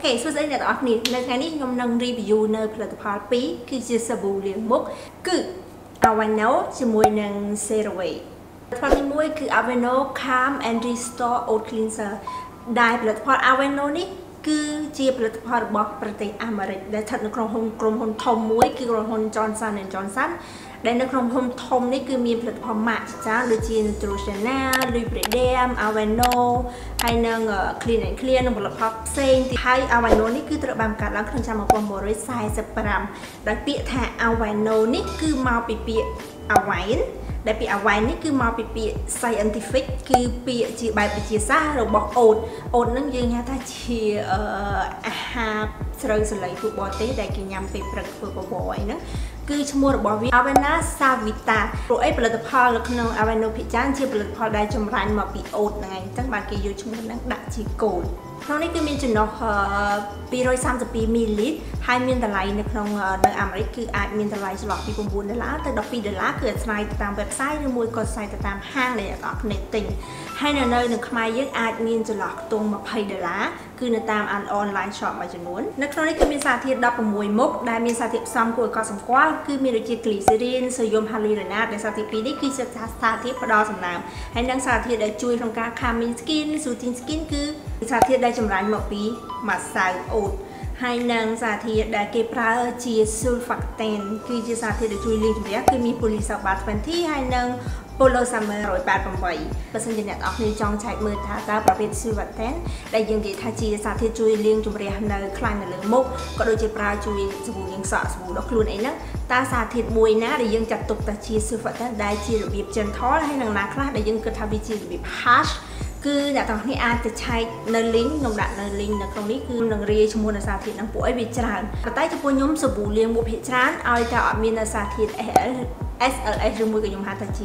សួស្តីអ្នកទាំងអស់គ្នានៅថ្ងៃនេះខ្ញុំនឹង review នៅផលិតផល2គឺជាសាប៊ូលាងមុខគឺ Aveno ជាមួយនឹង CeraVe ផលទី1គឺ Aveno Calm and Restore Oat Cleanser ដែលផលិតផល Aveno នេះគឺជាផលិតផលរបស់ប្រទេសអាមេរិកដែលស្ថិតនៅក្នុងក្រុមហ៊ុនធំមួយគឺក្រុមហ៊ុន Johnson & Johnson ដែលនៅក្នុងក្រុមហ៊ុនធំនេះគឺមានផលិតផលម៉ាកជាច្រើនដូចជា Neutrogena, Lubriderm, Aveno ហើយនឹង Clean and Clear និងផលិតផលផ្សេងទៀតហើយ Aveno នេះគឺត្រូវបានបង្កើតឡើងក្នុងឆ្នាំ1945ដោយពាក្យថា Aveno នេះគឺមកពីពាក្យ Avine ដែលពាក្យ Avine នេះគឺមកពីពាក្យ scientific គឺពាក្យជាបែបវិទ្យាសាស្ត្ររបស់ oat ហ្នឹងយើងហៅថាជាអាហារស្រូវសលៃពួកបរទេសដែលគេញ៉ាំពេលព្រឹកធ្វើបបរអីហ្នឹងគឺឈ្មោះរបស់វា Avena Savita ព្រោះអីផលិតផលនៅក្នុង Aveno ភាគច្រើនជាផលិតផលដែលចម្រាញ់មកពី oat ហ្នឹងឯងអញ្ចឹងបានគេយកឈ្មោះហ្នឹងដាក់ជាគោលក្នុងនេះគឺមានចំណុះ232មីលីលីត្រហើយមានតម្លៃនៅក្នុងនៅអាមេរិកគឺអាចមានតម្លៃចន្លោះពី$9ទៅ$12គឺអាស្រ័យទៅតាម website ឬមួយក៏អាស្រ័យទៅតាមហាងដែលអ្នកនរគ្នាទិញហើយនៅខ្មែរយើងអាចមានចន្លោះខ្ទង់$20គឺនៅតាម online shop មួយចំនួននៅក្នុងនេះគឺមានសារធាតុ16មុខដែលមានសារធាតុផ្សំគួរឲ្យកត់សម្គាល់គឺមានដូចជា glycerin, sodium hyaluronate ដែលសារធាតុពីរនេះគឺជាសារធាតុផ្ដល់សំណើមហើយនិងសារធាតុដែលជួយក្នុងការ calming skin, soothing skin គឺសារធាតុដែលចម្រាញ់មកពីម្សៅអូតហើយនឹងសារធាតុដែលគេប្រើជា sulfactant គឺជាសារធាតុដែលជួយលាងជម្រះគឺមាន polysulfate 20ហើយនិង Polosamer 188បើសិនជាអ្នកនរគ្នាចង់ចែកមើលថាតើប្រភេទ sulfactant ដែលយើងនិយាយថាជាសារធាតុជួយលាងជម្រះនៅខ្លាញ់នៅលើមុខក៏ដូចជាប្រើជួយសាប៊ូលាងសក់សាប៊ូដុសខ្លួនអីហ្នឹងតើសារធាតុមួយណាដែលយើងចាត់ទុកថាជា sulfactant ដែលជារបៀប gentle ហើយនឹងណាខ្លះដែលយើងគិតថាវាជារបៀប harshគឺអ្នកទាំងគ្នាអាចទៅឆែកនៅ link ខ្ញុំដាក់នៅ link នៅក្នុងនេះគឺនឹងរាយជាមួយនឹងសារធាតុហ្នឹងពួកអីវាច្រើនប៉ុន្តែចំពោះខ្ញុំសាប៊ូលាងមុខភាគច្រើនឲ្យតែអត់មានសារធាតុ SLS ឬមួយក៏ខ្ញុំហៅថាជា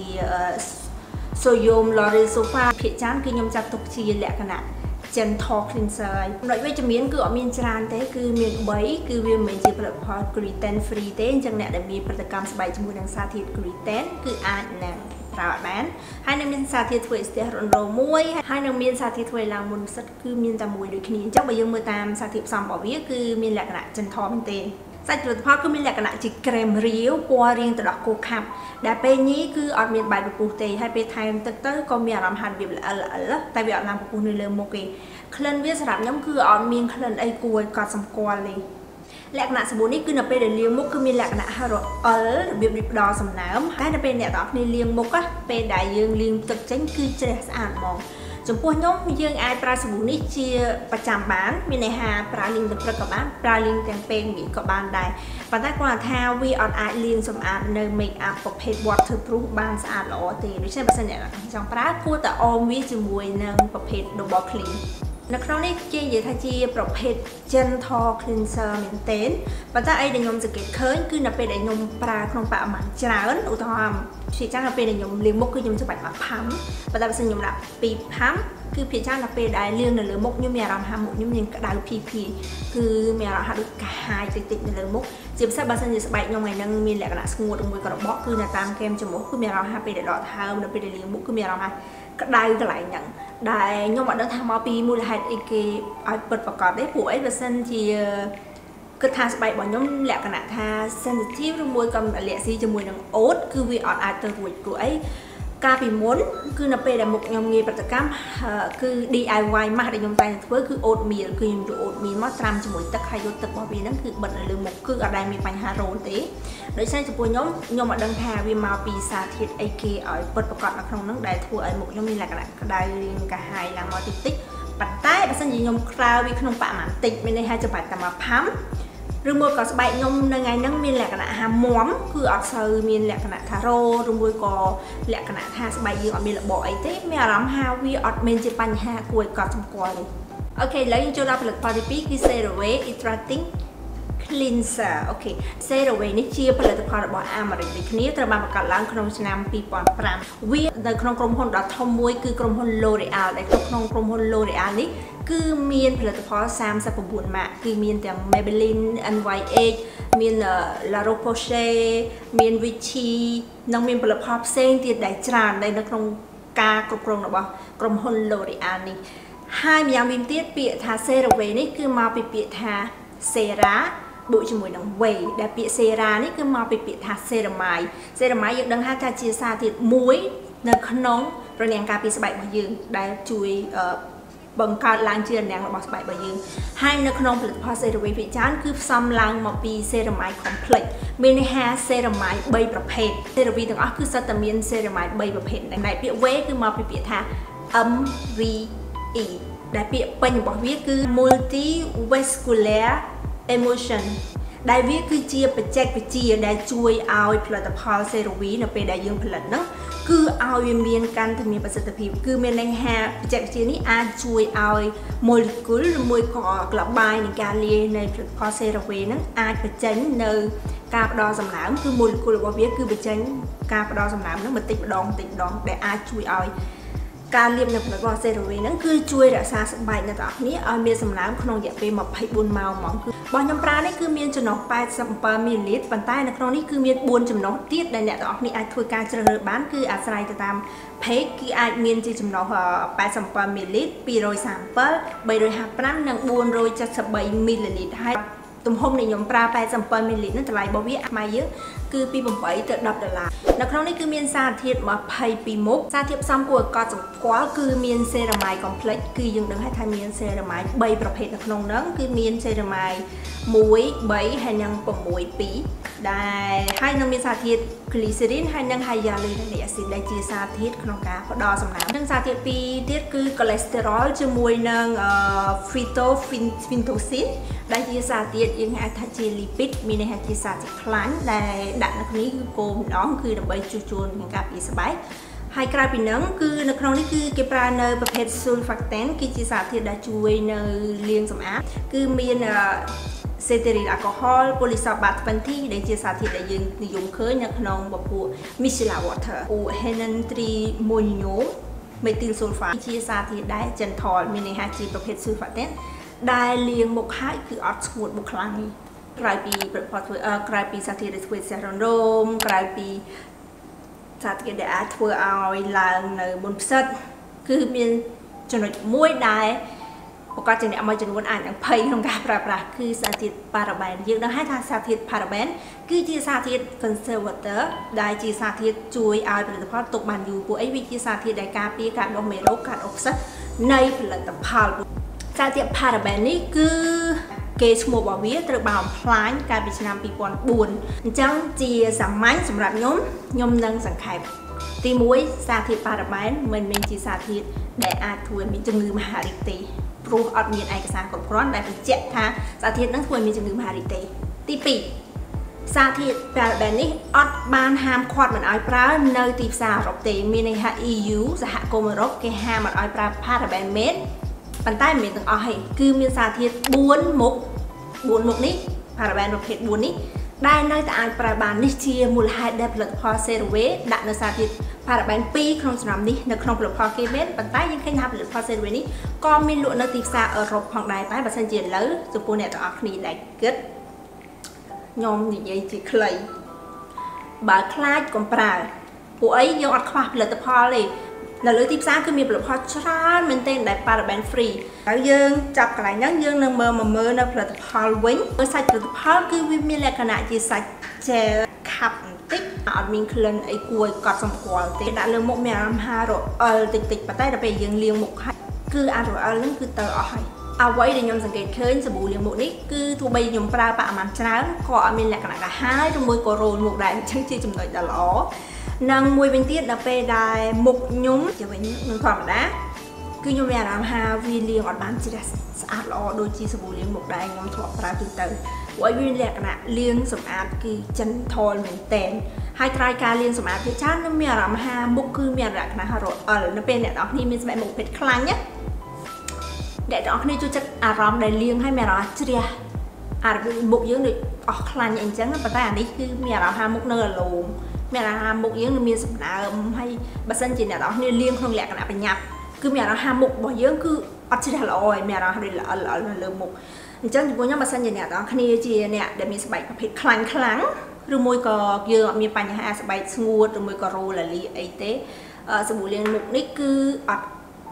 sodium lauryl sulfate ភាគច្រើនគឺខ្ញុំចាត់ទុកជាលក្ខណៈ gentle cleanser ចំណុចវិជ្ជមានគឺអត់មានច្រើនទេគឺមាន3គឺវាមិនមែនជាផលិតផល gluten free ទេអញ្ចឹងអ្នកដែលមានប្រតិកម្មស្បែកជាមួយនឹងសារធាតុ gluten គឺអាចនឹងប្រើបានហើយនឹងមានសារធាតុធ្វើឲ្យស្ទះរនរោមួយហើយនឹងមានសារធាតុធ្វើឲ្យឡើងមុនសិតគឺមានតែមួយដូចគ្នាអញ្ចឹងបើយើងមើលតាមសារធាតុផ្សំរបស់វាគឺមានលក្ខណៈ gentle មែនទេសាច់ផលិតផលគឺមានលក្ខណៈជាក្រែមរាវពណ៌រាងទៅដល់គោខាប់ដែលពេលញីគឺអត់មានបែបពពុះទេហើយពេលថែមទឹកទៅក៏មានអារម្មណ៍ហាត់វាល្អិលតែវាអត់ឡើងពពុះនៅលើមុខទេក្លិនវាសម្រាប់ខ្ញុំគឺអត់មានក្លិនអីគួរឲ្យកត់សម្គាល់ទេលក្ខណៈសាប៊ូនេះគឺនៅពេលដែលលាងមុខគឺមានលក្ខណៈរអិលរបៀបនេះផ្ដល់សំណើមហើយនៅពេលអ្នកទាំងអស់គ្នាលាងមុខពេលដែលយើងលាងទឹកចេញគឺជ្រះស្អាតហ្មងចំពោះខ្ញុំយើងអាចប្រើសាប៊ូនេះជាប្រចាំបានមានន័យថាប្រើលាងទឹកព្រឹកក៏បានប្រើលាងទាំងពេលល្ងាចក៏បានដែរប៉ុន្តែគាត់ថាវាអត់អាចលាងសម្អាតនៅ make up ប្រភេទ waterproof បានស្អាតល្អទេដូច្នេះបើសិនអ្នកចង់ប្រើគួរតែអមវាជាមួយនឹងប្រភេទ double cleanនៅក្នុងនេះគេនិយាយថាជាប្រភេទ gentle cleanser មែនទែនប៉ុន្តែអីដែលខ្ញុំសង្កេតឃើញគឺនៅពេលដែលខ្ញុំប្រើក្នុងបរិមាណច្រើនឧទាហរណ៍ជាច្រើននៅពេលដែលខ្ញុំលាងមុខគឺខ្ញុំចាំបាច់មកផាំប៉ុន្តែបើសិនខ្ញុំដាក់2ផាំគឺភាគច្រើននៅពេលដែលលាងនៅលើមុខខ្ញុំមានអារម្មណ៍ថាមុខខ្ញុំមានក្តៅភីគឺមានអារម្មណ៍ថាដូចកាហាយតិចនៅលើមុខជាពិសេសបើសិនជាស្បែកខ្ញុំថ្ងៃហ្នឹងមានលក្ខណៈស្ងួតឬមួយក៏របកគឺនៅតាមគែមច្រមុះគឺមានអារម្មណ៍ថាពេលដែលដកដង្ហើមនៅពេលដែលលាងមុខគឺមានអារម្មណ៍ថាក្តៅកន្លែងហ្នឹងដែលខ្ញុំអត់ដឹងថាមកពីមូលហេតុអីគេឲ្យពិតប្រកបទេព្រោះអីបើសិនជាគិតថាស្បែករបស់ខ្ញុំលក្ខណៈថា sensitive ឬមួយក៏អាឡែស៊ីជាមួយនឹងអូតគឺវាអត់អាចទៅរួចព្រោះអីកាលពីមុនគឺនៅពេលដែលមុខខ្ញុំងាយប្រតិកម្មគឺ DIY ម៉ាស់ដែលខ្ញុំតែងធ្វើគឺ oatmeal គឺខ្ញុំយក oatmeal មកត្រាំជាមួយទឹកហើយយកទឹករបស់វាហ្នឹងគឺបិទនៅលើមុខគឺអត់ដែលមានបញ្ហារោលទេដោយសារចំពោះខ្ញុំអត់ដឹងថាវាមកពីសារធាតុអីគេឲ្យពិតប្រកបនៅក្នុងហ្នឹងដែលធ្វើឲ្យមុខខ្ញុំមានលក្ខណៈក្តៅរាងកាហាយឡើងមកតិចប៉ុន្តែបើសិនជាខ្ញុំក្រាលវាក្នុងបរិមាណតិចមានន័យថាចាំបាច់តែមកផាំឬមួយក៏ស្បែកខ្ញុំនៅថ្ងៃហ្នឹងមានលក្ខណៈហាមាំគឺអត់សូវមានលក្ខណៈថារោឬមួយក៏លក្ខណៈថាស្បែកយើងអត់មានរបបអីទេមានអារម្មណ៍ថាវាអត់មានជាបញ្ហាគួរឲ្យកត់សម្គាល់ទេអូខេឥឡូវយើងចូលដល់ផលិតផលទី2គឺ CeraVe Hydrating Cleanser អូខេ CeraVe នេះជាផលិតផលរបស់អាមេរិកដូចគ្នាត្រូវបានបង្កើតឡើងក្នុងឆ្នាំ2005វានៅក្នុងក្រុមហ៊ុនដ៏ធំមួយគឺក្រុមហ៊ុន L'Oreal ដែលក្នុងក្រុមហ៊ុន L'Oreal នេះគឺមានផលិតផល39ម៉ាកគឺមានទាំង Maybelline, NYX មាន La Roche-Posay មាន Vichy និងមានផលិតផលផ្សេងទៀតដែលច្រើនដែលនៅក្នុងការគ្រប់គ្រងរបស់ក្រុមហ៊ុន L'Oreal នេះ haiម្យ៉ាងវិញទៀតពាក្យថា CeraVe នេះគឺមកពីពាក្យថា Cera បូកជាមួយនឹង Ve ដែលពាក្យ Cera នេះគឺមកពីពាក្យថា Ceramide Ceramide យើងដឹងថាជាសារធាតុមួយនៅក្នុងរនាំងការពារស្បែករបស់យើងដែលជួយបង្កើតឡើងជារនាំងរបស់ស្បែករបស់យើងហើយនៅក្នុងផលិតផល CeraVe ភាគច្រើនគឺផ្សំឡើងមកពី Ceramide Complex មានន័យថា Ceramide 3ប្រភេទ CeraVe ទាំងអស់គឺសុទ្ធតែមាន Ceramide 3ប្រភេទដែលពាក្យ Ve គឺមកពីពាក្យថា MVE ដែលពាក្យពេញរបស់វាគឺ Multivascular Emulsion ដែលវាគឺជាបច្ចេកវិទ្យាដែលជួយឲ្យផលិតផល CeraVe នៅពេលដែលយើងផលិតហ្នឹងគឺឲ្យវាមានកាន់តែមានប្រសិទ្ធភាពគឺមានន័យថាបច្ចេកវិទ្យានេះអាចជួយឲ្យ molecule ឬមួយក៏ក្លឹបបាយនៃការលាយនៃផលិតផល CeraVe ហ្នឹងអាចបញ្ចេញនៅការផ្ដល់សំណើមគឺ molecule របស់វាគឺបញ្ចេញការផ្ដល់សំណើមហ្នឹងបន្តិចម្ដងដែលអាចជួយឲ្យការលាបនៅផលិតផល CeraVe ហ្នឹងគឺជួយរក្សាស្បែកអ្នកទាំងអស់គ្នាឲ្យមានសំណើមក្នុងរយៈពេល24ម៉ោងហ្មងគឺរបស់ខ្ញុំប្រើនេះគឺមានចំណុះ87មីលីលីត្រប៉ុន្តែនៅក្នុងនេះគឺមាន4ចំណុះទៀតដែលអ្នកទាំងអស់គ្នាអាចធ្វើការជ្រើសរើសបានគឺអាស្រ័យទៅតាម page គឺអាចមានជាចំណុះ87មីលីលីត្រ237 355និង473មីលីលីត្រហើយទំហំនៃខ្ញុំប្រើ87មីលីលីត្រនោះតម្លៃរបស់វាខ្មែរយើងគឺពី8ទៅ$10នៅក្នុងនេះគឺមានសារធាតុ22មុខសារធាតុផ្សំគួរឲ្យកត់សម្គាល់គឺមាន Ceramide Complex គឺយើងដឹងហើយថាមាន Ceramide 3ប្រភេទនៅក្នុងហ្នឹងគឺមាន Ceramide 1 3ហើយនិង6 2ដែលហើយនឹងមានសារធាតុ Glycerin ហើយនិង Hyaluronic acid ដែលជាសារធាតុក្នុងការផ្ដល់សំណើមនិងសារធាតុ2ទៀតគឺ cholesterol ជាមួយនឹង phytophthosine ដែលជាសារធាតុយើងហៅថាជា lipid មានន័យថាជាសារធាតុខ្លាញ់ដែលដាក់នៅក្នុងនេះគឺគោលម្ដងគឺដើម្បីជួសជុលនឹងការពារស្បែកហើយក្រៅពីហ្នឹងគឺនៅក្នុងនេះគឺគេប្រើនៅប្រភេទ surfactant គឺជាសារធាតុដែលជួយនៅលាងសម្អាតគឺមានCetearyl alcohol polysorbate 20ដែលជាសារធាតុដែលយើងនិយមឃើញនៅក្នុងពពួក micellar water henantrimonio methyl sulfate ជាសារធាតុដែល gentle មានន័យថាជាប្រភេទ surfactant ដែលលាងមុខហើយគឺអត់ស្ងួតមុខខ្លាំងទេក្រៅពីប្រព័ន្ធធ្វើក្រៅពីសារធាតុដែលធ្វើសេរ៉ូណូមក្រៅពីសារធាតុដែលអាចធ្វើឲ្យឡើងនៅមុនផ្សិតគឺមានចំណុចមួយដែលប្រកាសជាអ្នកមួយចំនួនអាចនឹងភ័យក្នុងការប្រើប្រាស់គឺសារធាតុ paraben យើងដឹងហើយថាសារធាតុ paraben គឺជាសារធាតុ conservator ដែលជាសារធាតុជួយឲ្យផលិតផលទុកបានយូរពួកអីវាជាសារធាតុដែលការពារការដុះមេរោគការអុកសិតនៃផលិតផលសារធាតុ paraben នេះគឺគេឈ្មោះរបស់វាត្រូវបានបំផ្លាញកាលពីឆ្នាំ2004អញ្ចឹងជាសាមញ្ញសម្រាប់ខ្ញុំនឹងសង្ខេបទី1សារធាតុ paraben មិនមែនជាសារធាតុដែលអាចធ្វើឲ្យមានជំងឺមហារីកទេព្រោះអត់មានឯកសារគ្រប់គ្រាន់ដែលបញ្ជាក់ថាសារធាតុហ្នឹងធ្វើឲ្យមានជំងឺមហារីកទេទី2សារធាតុ paraben នេះអត់បានហាមឃាត់មិនឲ្យប្រើនៅទីផ្សារអឺរ៉ុបទេមានន័យថា EU សហគមន៍អឺរ៉ុបគេហាមមិនឲ្យប្រើ paraben មែនប៉ុន្តែមិនមែនទាំងអស់ទេគឺមានសារធាតុ4មុខនេះ paraben ប្រភេទ4នេះដែលនៅតែអាចប្រើបាននេះជាមូលហេតុដែលផលិតផល CeraVe ដាក់នៅសារធាតុ paraben 2ក្នុងចំណោមនេះនៅក្នុងផលិតផលគេមែនប៉ុន្តែយើងឃើញថាផលិតផល CeraVe នេះក៏មានលក់នៅទីផ្សារអឺរ៉ុបផងដែរតែបើសិនជាឥឡូវចំពោះអ្នកទាំងអស់គ្នាដែលគិតខ្ញុំនិយាយជាខ្លីបើខ្លាចកុំប្រើពួកអីយើងអត់ខ្វះផលិតផលទេនៅលើទីផ្សារគឺមានផលិតផលច្រើនមែនទែនដែល paraben free ហើយយើងចាប់កន្លែងហ្នឹងយើងនឹងមើលនៅផលិតផលវិញសាច់ផលិតផលគឺវាមានលក្ខណៈជាសាច់ gel ខាប់បន្តិចអត់មានក្លិនអីគួរឲ្យកត់សម្គាល់ទេដាក់លើមុខមានអារម្មណ៍ហារអិលតិចប៉ុន្តែដល់ពេលយើងលាងមុខហើយគឺអារអិលហ្នឹងគឺទៅអស់ហើយអ្វីដែលខ្ញុំសង្កេតឃើញសាប៊ូលាងមុខនេះគឺទោះបីខ្ញុំប្រើបរិមាណច្រើនក៏អត់មានលក្ខណៈកាហាយឬមួយក៏រោលមុខដែរអញ្ចឹងជាចំណុចដ៏ល្អនិងមួយវិញទៀតដល់ពេលដែលមុខខ្ញុំជាវិញនឹងធម្មតាគឺខ្ញុំមានអារម្មណ៍ថាវាលាងអត់បានជ្រះស្អាតល្អដូចជាសាប៊ូលាងមុខដែលខ្ញុំធ្លាប់ប្រើទូទៅព្រោះវាមានលក្ខណៈលាងសម្អាតគឺចិនថលមែនតែនហើយក្រោយការលាងសម្អាតវាច្រើនខ្ញុំមានអារម្មណ៍ថាមុខគឺមានលក្ខណៈរអិលនៅពេលអ្នកនរគ្នាមានស្បែកមុខភេទខ្លាញ់ណាអ្នកទាំងអស់គ្នាជួយចិត្តអារម្មណ៍ដែលលាងហើយមានអារម្មណ៍ជ្រះអារម្មណ៍មុខយើងដូចអស់ខ្លាញ់អីចឹងប៉ុន្តែអានេះគឺមានអារម្មណ៍ថាមុខនៅរលោងមានអារម្មណ៍ថាមុខយើងមានសំណើមហើយបើសិនជាអ្នកទាំងអស់គ្នាលាងក្នុងលក្ខណៈប្រញាប់គឺមានអារម្មណ៍ថាមុខរបស់យើងគឺអត់ជ្រះល្អហើយមានអារម្មណ៍ថាល្អនៅលើមុខអញ្ចឹងចំពោះខ្ញុំបើសិនជាអ្នកទាំងអស់គ្នាជាអ្នកដែលមានស្បែកប្រភេទខ្លាញ់ឬមួយក៏យើងអត់មានបញ្ហាស្បែកស្ងួតឬមួយក៏រោលលាអីទេសាប៊ូលាងមុខនេះគឺអត់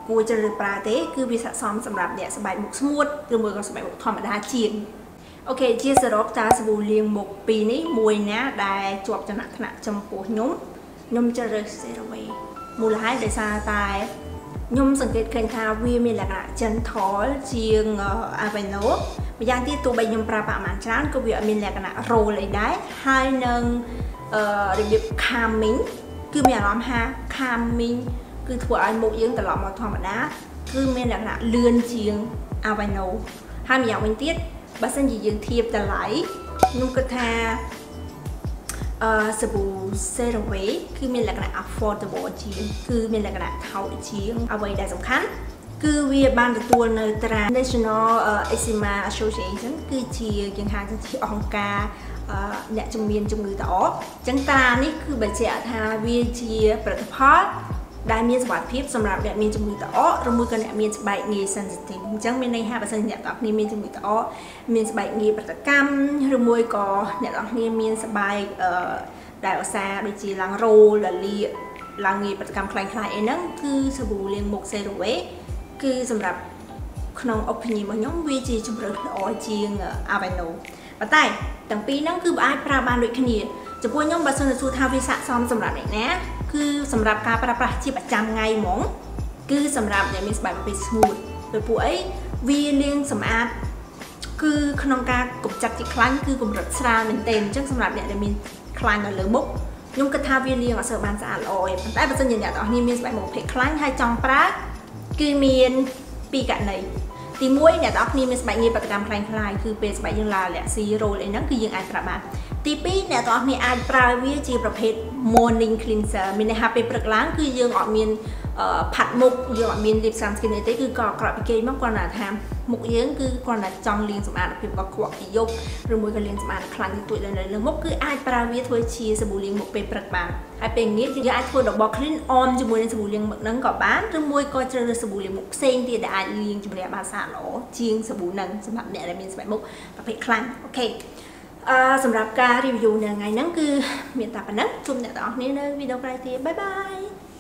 គួរជ្រើសរើសប្រើទេគឺវាស័ក្តិសមសម្រាប់អ្នកស្បែកមុខស្ងួតឬមួយក៏ស្បែកមុខធម្មតាជាងអូខេជាសរុបតើសាប៊ូលាងមុខពីរនេះមួយណាដែលជាប់ចំណាត់ថ្នាក់ចំពោះខ្ញុំជ្រើសរើស CeraVe មូលហេតុដោយសារតែខ្ញុំសង្កេតឃើញថាវាមានលក្ខណៈ gentle ជាង Aveeno ម្យ៉ាងទៀតទោះបីខ្ញុំប្រើប្រាស់បានច្រើនក៏វាអត់មានលក្ខណៈ roll អីដែរហើយនឹងរបៀប calming គឺមានអារម្មណ៍ថា calming គឺធ្វើឲ្យមុខយើងត្រឡប់មកធម្មតាគឺមានលក្ខណៈលឿនជាង Aveeno ហើយម្យ៉ាងវិញទៀតបើសិនជាយើងធៀបតម្លៃខ្ញុំគិតថាសាប៊ូ CeraVe គឺមានលក្ខណៈ affordable ជាងគឺមានលក្ខណៈថោកជាងអ្វីដែលសំខាន់គឺវាបានទទួលនៅត្រា National Eczema Association គឺជាយើងហៅថាជាអង្គការអ្នកជំនាញជំងឺតអកអញ្ចឹងត្រានេះគឺបញ្ជាក់ថាវាជាផលិតផលដែលមានសុវត្ថិភាពសម្រាប់អ្នកមានជំងឺតអកឬមួយក៏អ្នកមានស្បែកងាយ sensitive អញ្ចឹងមានន័យថាបើសិនអ្នកទាំងគ្នាមានជំងឺតអកមានស្បែកងាយប្រតិកម្មឬមួយក៏អ្នកទាំងគ្នាមានស្បែកដែលឧស្សាហ៍ដូចជាឡើងរោលលាឡើងងាយប្រតិកម្មខ្លាំងៗអីហ្នឹងគឺសាប៊ូលាងមុខ CeraVe គឺសម្រាប់ក្នុង opinion របស់ខ្ញុំវាជាជម្រើសល្អជាង Aveeno ប៉ុន្តែទាំងពីរហ្នឹងគឺអាចប្រើបានដូចគ្នាចំពោះខ្ញុំបើសិនជាសួរថាវាស័ក្តិសមសម្រាប់អ្នកណាគឺសម្រាប់ការប្រើប្រាស់ជាប្រចាំថ្ងៃហ្មងគឺសម្រាប់អ្នកមានស្បែកប្រភេទស្ងួតដោយពួកអីវាលាងសម្អាតគឺក្នុងការកម្ចាត់ជាតិខ្លាញ់គឺកម្រិតស្រាលមែនទែនអញ្ចឹងសម្រាប់អ្នកដែលមានខ្លាញ់នៅលើមុខខ្ញុំគិតថាវាលាងអត់សូវបានស្អាតល្អទេប៉ុន្តែបើសិនជាអ្នកទាំងអស់គ្នាមានស្បែកមុខប្រភេទខ្លាញ់ហើយចង់ប្រើគឺមានពីរករណីទី1អ្នកទាំងអស់គ្នាមានស្បែកងាយប្រតិកម្មខ្លាំងៗគឺពេលស្បែកយើងឡាលាក់ស៊ីរ៉ូលអីហ្នឹងគឺយើងអាចប្រើបានទី2អ្នកទាំងអស់គ្នាអាចប្រើវាជាប្រភេទ morning cleanser មានន័យថាពេលព្រឹកឡើងគឺយើងអត់មានផាត់មុខយើងអត់មានលាប sunscreen ទេគឺក៏ក្រោយពីគេមកគាត់ថាមុខយើងគឺគាត់តែចង់លាងសម្អាតភាពកខ្វក់ពីយប់ឬមួយក៏លាងសម្អាតខ្លាញ់ទួចនៅលើមុខគឺអាចប្រើវាធ្វើជាសាប៊ូលាងមុខពេលព្រឹកបានហើយពេលងាយយើងអាចធ្វើdouble clean អមជាមួយនឹងសាប៊ូលាងមុខហ្នឹងក៏បានឬមួយក៏ជ្រើសរើសសាប៊ូលាងមុខផ្សេងទៀតដែលអាចលាងជំរះបានស្អាតល្អជាងសាប៊ូហ្នឹងសម្រាប់អ្នកដែលមានស្បែកមុខប្រភេទខ្លាញ់អូខេសម្រាប់ការ review នៅថ្ងៃហ្នឹងគឺមានតែប៉ុណ្ណឹងជួបអ្នកទាំងអស់គ្នានៅវីដេអូក្រោយទៀតបាយបាយ